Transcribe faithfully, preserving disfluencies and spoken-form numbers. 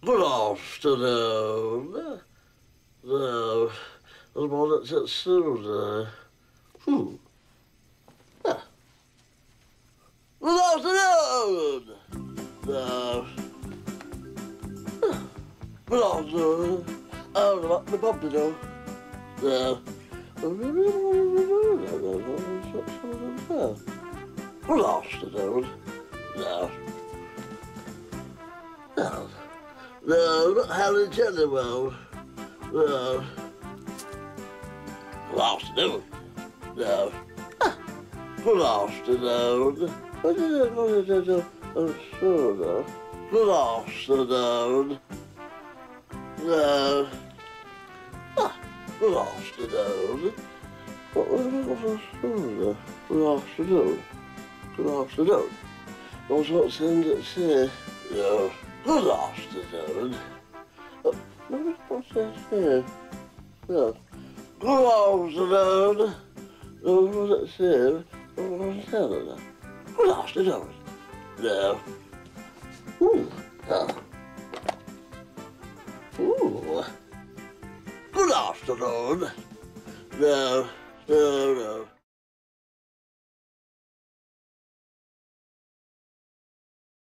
Good afternoon. The, the one that's at Suda. Hmm. Ah. Good afternoon. The, good afternoon. Oh, the puppy dog. The, good afternoon. The, no, no, not Harry Jellywell. No. Good afternoon. No. Ah, good afternoon. What is it? What is it? Oh, sure. Good afternoon. No. Ah, good afternoon. What was it? What was it? Good afternoon. Good afternoon. What's what's in it here? No. Good afternoon. Uh, what's this here? No. Good afternoon. What's it here? What's that? Good afternoon. No. Ooh. Ah. Ooh. Good afternoon. No. No, no.